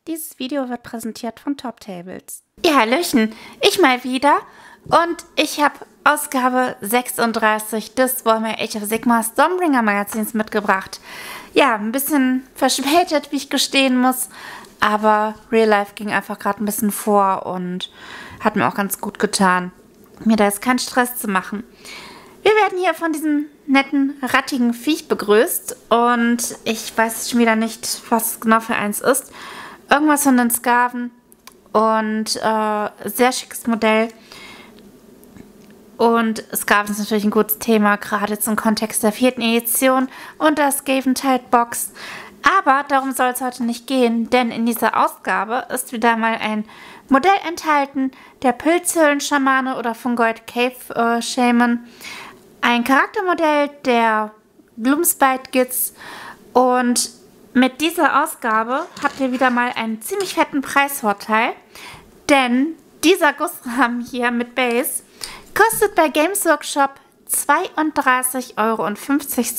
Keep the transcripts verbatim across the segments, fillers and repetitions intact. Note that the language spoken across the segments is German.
Dieses Video wird präsentiert von Top Tables. Ja, Hallöchen, ich mal wieder und ich habe Ausgabe sechsunddreißig des Warhammer Age of Sigmar Stormbringer Magazins mitgebracht. Ja, ein bisschen verspätet, wie ich gestehen muss, aber Real Life ging einfach gerade ein bisschen vor und hat mir auch ganz gut getan, mir da jetzt keinen Stress zu machen. Wir werden hier von diesem netten, rattigen Viech begrüßt und ich weiß schon wieder nicht, was genau für eins ist. Irgendwas von den Skaven und äh, sehr schickes Modell. Und Skaven ist natürlich ein gutes Thema, gerade zum Kontext der vierten Edition und der Skaventide Box. Aber darum soll es heute nicht gehen, denn in dieser Ausgabe ist wieder mal ein Modell enthalten, der Pilzhöhlen-Schamane oder Fungoid Cave äh, Shaman. Ein Charaktermodell der Gloomspite Gits und mit dieser Ausgabe habt ihr wieder mal einen ziemlich fetten Preisvorteil, denn dieser Gussrahmen hier mit Base kostet bei Games Workshop zweiunddreißig Euro fünfzig.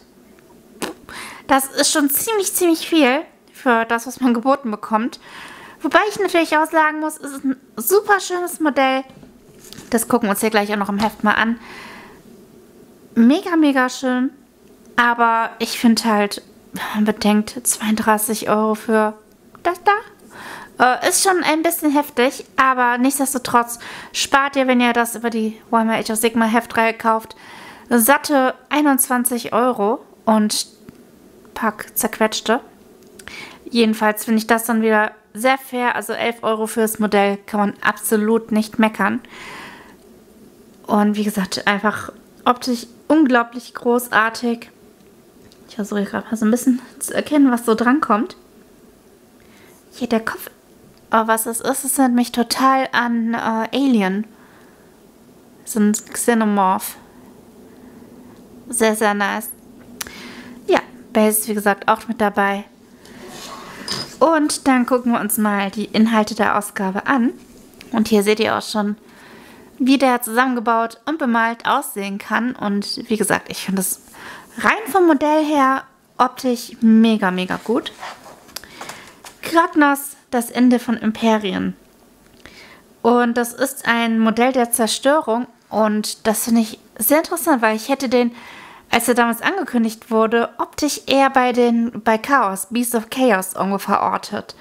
Das ist schon ziemlich, ziemlich viel für das, was man geboten bekommt. Wobei ich natürlich auch sagen muss, es ist ein super schönes Modell. Das gucken wir uns hier gleich auch noch im Heft mal an. Mega, mega schön. Aber ich finde halt, wenn man bedenkt, zweiunddreißig Euro für das da, äh, ist schon ein bisschen heftig. Aber nichtsdestotrotz spart ihr, wenn ihr das über die Warhammer Age of Sigmar Heftreihe kauft, satte einundzwanzig Euro und Pack zerquetschte. Jedenfalls finde ich das dann wieder sehr fair. Also elf Euro fürs Modell kann man absolut nicht meckern. Und wie gesagt, einfach optisch unglaublich großartig. Ich versuche gerade mal so ein bisschen zu erkennen, was so dran kommt. Hier der Kopf. Oh, was es ist, es erinnert mich total an äh, Alien. So ein Xenomorph. Sehr, sehr nice. Ja, Base ist wie gesagt auch mit dabei. Und dann gucken wir uns mal die Inhalte der Ausgabe an. Und hier seht ihr auch schon, wie der zusammengebaut und bemalt aussehen kann. Und wie gesagt, ich finde es rein vom Modell her optisch mega, mega gut. Kragnos, das Ende von Imperien. Und das ist ein Modell der Zerstörung. Und das finde ich sehr interessant, weil ich hätte den, als er damals angekündigt wurde, optisch eher bei den bei Chaos, Beast of Chaos irgendwo verortet.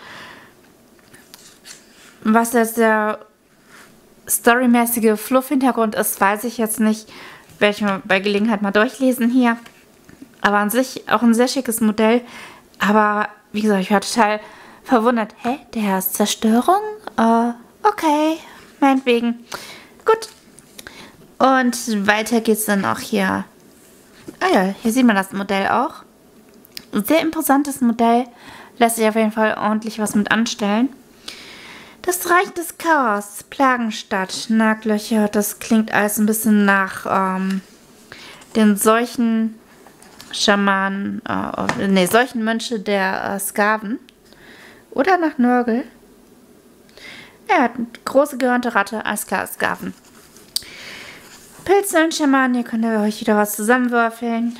Was jetzt der storymäßige Fluff-Hintergrund ist, weiß ich jetzt nicht. Werde ich mal bei Gelegenheit mal durchlesen hier. Aber an sich auch ein sehr schickes Modell. Aber wie gesagt, ich war total verwundert. Hä? Der ist Zerstörung? Äh, okay, meinetwegen. Gut. Und weiter geht's dann auch hier. Ah ja, hier sieht man das Modell auch. Sehr imposantes Modell. Lässt sich auf jeden Fall ordentlich was mit anstellen. Das Reich des Chaos, Plagenstadt, Naglöcher, das klingt alles ein bisschen nach ähm, den Seuchen Schamanen, äh, ne, Seuchenmönche der äh, Skaven. Oder nach Nörgel. Ja, große gehörnte Ratte, alles klar, Skaven. Pilze und Schamanen, hier könnt ihr euch wieder was zusammenwürfeln.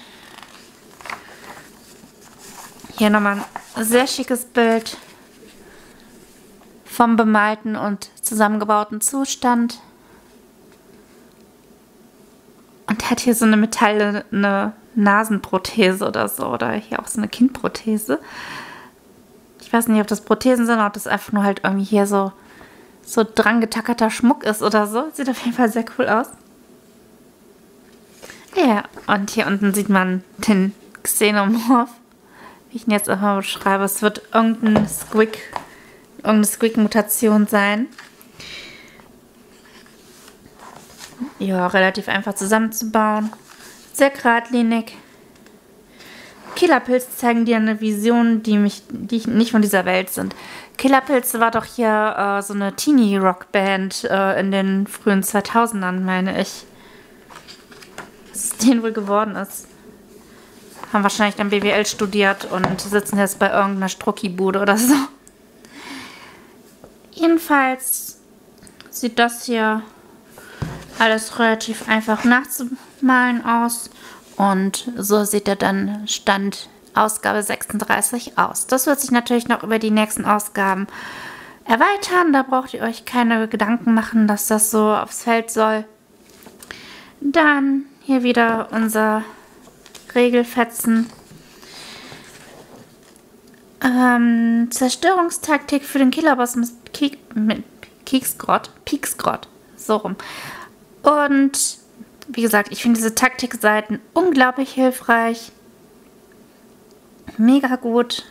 Hier nochmal ein sehr schickes Bild vom bemalten und zusammengebauten Zustand. Und er hat hier so eine metallene Nasenprothese oder so. Oder hier auch so eine Kindprothese. Ich weiß nicht, ob das Prothesen sind oder ob das einfach nur halt irgendwie hier so, so dran getackerter Schmuck ist oder so. Sieht auf jeden Fall sehr cool aus. Ja, und hier unten sieht man den Xenomorph. Wie ich ihn jetzt auch mal beschreibe. Es wird irgendein Squig, irgendeine Squig-Mutation sein. Ja, relativ einfach zusammenzubauen. Sehr geradlinig. Killerpilze zeigen dir eine Vision, die, mich, die nicht von dieser Welt sind. Killerpilze war doch hier äh, so eine Teenie-Rock-Band äh, in den frühen zweitausendern, meine ich. Was es denen wohl geworden ist. Haben wahrscheinlich dann B W L studiert und sitzen jetzt bei irgendeiner Strucki-Bude oder so. Jedenfalls sieht das hier alles relativ einfach nachzumalen aus. Und so sieht er dann Stand Ausgabe sechsunddreißig aus. Das wird sich natürlich noch über die nächsten Ausgaben erweitern. Da braucht ihr euch keine Gedanken machen, dass das so aufs Feld soll. Dann hier wieder unser Regelfetzen. Ähm, Zerstörungstaktik für den Killerboss mit, Kiek, mit Pieksgrott. Pieksgrott. So rum. Und wie gesagt, ich finde diese Taktikseiten unglaublich hilfreich. Mega gut.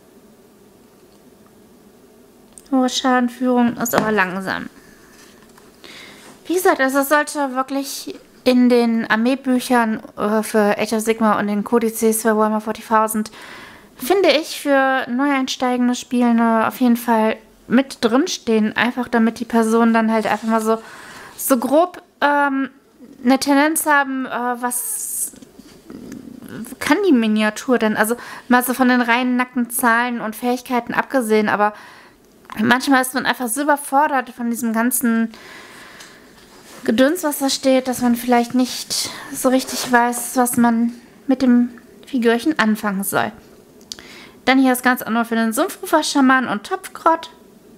Hohe Schadenführung ist aber langsam. Wie gesagt, also es sollte wirklich in den Armeebüchern äh, für Age of Sigmar und den Kodizes für Warhammer vierzigtausend, finde ich, für Neueinsteigende Spielende auf jeden Fall mit drinstehen. Einfach damit die Personen dann halt einfach mal so, so grob ähm, eine Tendenz haben, äh, was kann die Miniatur denn? Also mal so von den reinen nackten Zahlen und Fähigkeiten abgesehen, aber manchmal ist man einfach so überfordert von diesem ganzen Gedöns, was da steht, dass man vielleicht nicht so richtig weiß, was man mit dem Figürchen anfangen soll. Dann hier das ganz andere für den Sumpfrufer-Schaman und Topfgrott.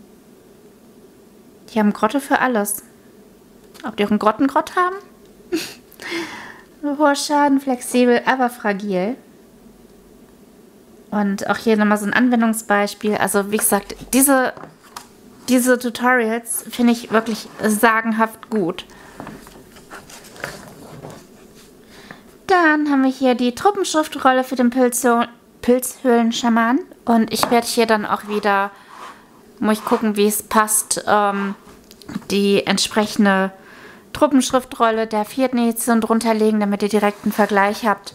Die haben Grotte für alles. Ob die auch einen Grottengrott haben? Hoher Schaden, flexibel, aber fragil. Und auch hier nochmal so ein Anwendungsbeispiel. Also wie gesagt, diese, diese Tutorials finde ich wirklich sagenhaft gut. Dann haben wir hier die Truppenschriftrolle für den Pilzhöhlen-Schaman. Und ich werde hier dann auch wieder, muss ich gucken, wie es passt, ähm, die entsprechende Truppenschriftrolle der vierten Edition drunter legen, damit ihr direkt einen Vergleich habt.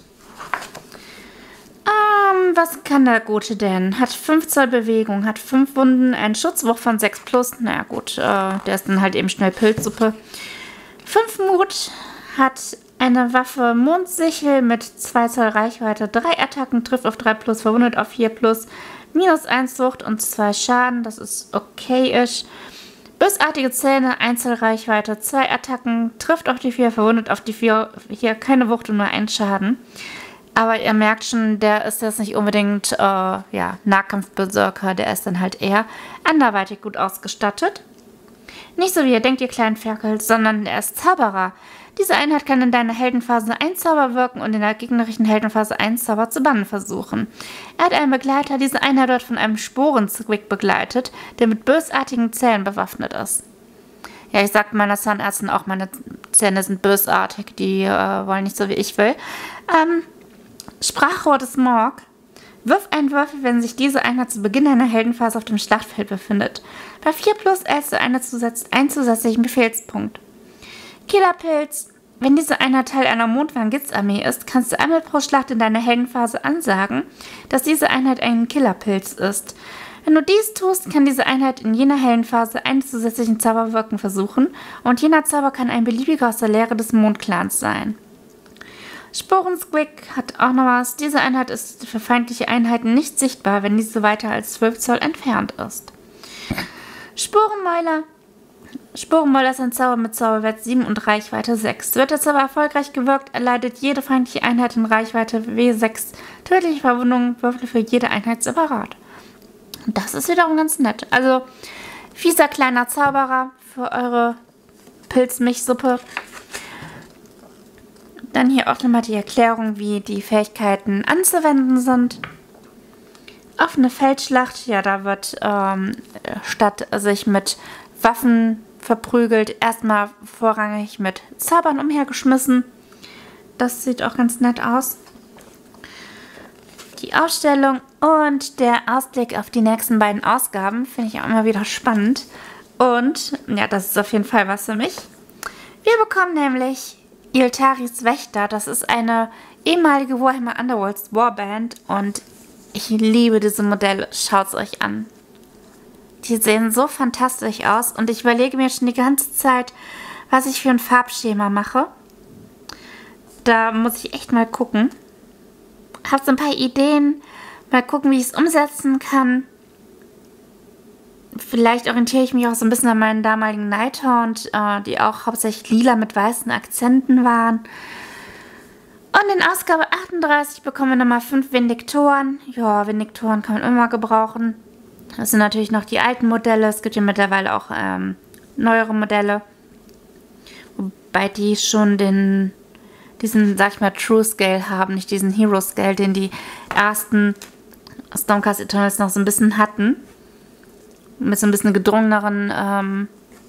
Ähm, was kann der Gute denn? Hat fünf Zoll Bewegung, hat fünf Wunden, einen Schutzwurf von sechs plus. Naja gut, äh, der ist dann halt eben schnell Pilzsuppe. fünf Mut, hat eine Waffe Mondsichel mit zwei Zoll Reichweite, drei Attacken, trifft auf drei plus, verwundet auf vier plus, minus eins Wucht und zwei Schaden, das ist okay-ish. Bösartige Zähne, Einzelreichweite, zwei Attacken, trifft auf die vier, verwundet auf die vier, hier keine Wucht und nur ein Schaden. Aber ihr merkt schon, der ist jetzt nicht unbedingt äh, ja, Nahkampf-Berserker, der ist dann halt eher anderweitig gut ausgestattet. Nicht so wie ihr denkt, ihr kleinen Ferkel, sondern er ist Zauberer. Diese Einheit kann in deiner Heldenphase ein Zauber wirken und in der gegnerischen Heldenphase einen Zauber zu bannen versuchen. Er hat einen Begleiter, diese Einheit wird von einem Sporensquick begleitet, der mit bösartigen Zähnen bewaffnet ist. Ja, ich sag meiner Zahnärztin auch, meine Zähne sind bösartig, die äh, wollen nicht so wie ich will. Ähm, Sprachrohr des Morg. Wirf einen Würfel, wenn sich diese Einheit zu Beginn einer Heldenphase auf dem Schlachtfeld befindet. Bei vier plus erhältst du eine zusatz einen zusätzlichen Befehlspunkt. Killerpilz. Wenn diese Einheit Teil einer Mondwang-Gitz-Armee ist, kannst du einmal pro Schlacht in deiner Heldenphase ansagen, dass diese Einheit ein Killerpilz ist. Wenn du dies tust, kann diese Einheit in jener Heldenphase einen zusätzlichen Zauber wirken versuchen und jener Zauber kann ein beliebiger aus der Lehre des Mondclans sein. Sporensquick hat auch noch was. Diese Einheit ist für feindliche Einheiten nicht sichtbar, wenn diese weiter als zwölf Zoll entfernt ist. Sporenmäuler. Sporenmäuler ist ein Zauber mit Zauberwert sieben und Reichweite sechs. Wird der Zauber erfolgreich gewirkt, erleidet jede feindliche Einheit in Reichweite W sechs tödliche Verwundungen, Würfel für jede Einheit separat. Das ist wiederum ganz nett. Also, fieser kleiner Zauberer für eure Pilzmilchsuppe. Dann hier auch nochmal die Erklärung, wie die Fähigkeiten anzuwenden sind. Offene Feldschlacht, ja, da wird ähm, statt sich mit Waffen verprügelt, erstmal vorrangig mit Zaubern umhergeschmissen. Das sieht auch ganz nett aus. Die Ausstellung und der Ausblick auf die nächsten beiden Ausgaben finde ich auch immer wieder spannend. Und ja, das ist auf jeden Fall was für mich. Wir bekommen nämlich Yltaris Wächter. Das ist eine ehemalige Warhammer Underworlds Warband und ich liebe diese Modelle. Schaut es euch an. Die sehen so fantastisch aus und ich überlege mir schon die ganze Zeit, was ich für ein Farbschema mache. Da muss ich echt mal gucken. Habe so ein paar Ideen. Mal gucken, wie ich es umsetzen kann. Vielleicht orientiere ich mich auch so ein bisschen an meinen damaligen Nighthound, äh, die auch hauptsächlich lila mit weißen Akzenten waren. Und in Ausgabe achtunddreißig bekommen wir nochmal fünf Vindiktoren. Ja, Vindiktoren kann man immer gebrauchen. Das sind natürlich noch die alten Modelle. Es gibt ja mittlerweile auch ähm, neuere Modelle. Wobei die schon den, diesen, sag ich mal, True Scale haben. Nicht diesen Hero Scale, den die ersten Stormcast Eternals noch so ein bisschen hatten. Mit so ein bisschen gedrungeneren ähm,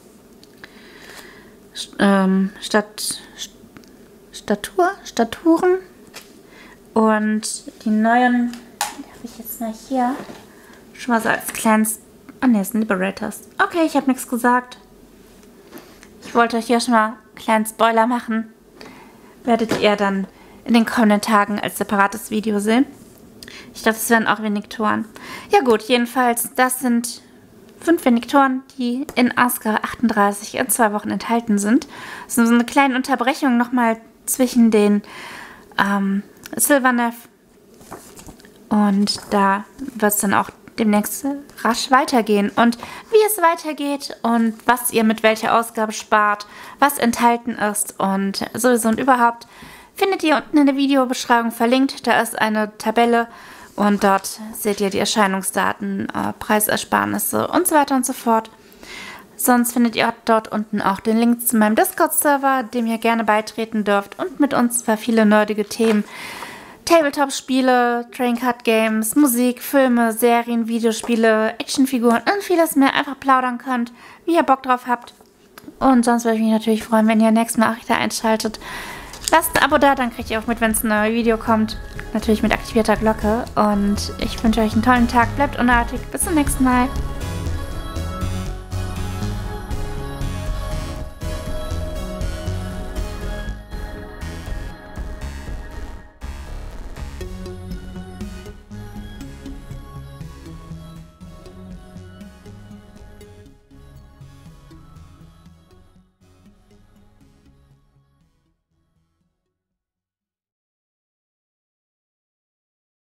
ähm, Stat, Statur, Staturen. Und die neuen, die habe ich jetzt mal hier schon mal so als kleines... Oh ne, das sind Liberators. Okay, ich habe nichts gesagt. Ich wollte euch hier schon mal einen kleinen Spoiler machen. Werdet ihr dann in den kommenden Tagen als separates Video sehen. Ich dachte, das wären auch Vindiktoren. Ja gut, jedenfalls, das sind fünf Vindiktoren, die in Ausgabe achtunddreißig in zwei Wochen enthalten sind. Das ist so eine kleine Unterbrechung nochmal zwischen den ähm, Sylvaneth. Und da wird es dann auch demnächst rasch weitergehen. Und wie es weitergeht und was ihr mit welcher Ausgabe spart, was enthalten ist und sowieso und überhaupt, findet ihr unten in der Videobeschreibung verlinkt. Da ist eine Tabelle und dort seht ihr die Erscheinungsdaten, äh, Preisersparnisse und so weiter und so fort. Sonst findet ihr dort unten auch den Link zu meinem Discord-Server, dem ihr gerne beitreten dürft und mit uns über viele nerdige Themen, Tabletop-Spiele, Trading Card Games, Musik, Filme, Serien, Videospiele, Actionfiguren und vieles mehr einfach plaudern könnt, wie ihr Bock drauf habt. Und sonst würde ich mich natürlich freuen, wenn ihr nächstes Mal auch wieder einschaltet. Lasst ein Abo da, dann kriegt ihr auch mit, wenn es ein neues Video kommt. Natürlich mit aktivierter Glocke. Und ich wünsche euch einen tollen Tag. Bleibt unartig. Bis zum nächsten Mal.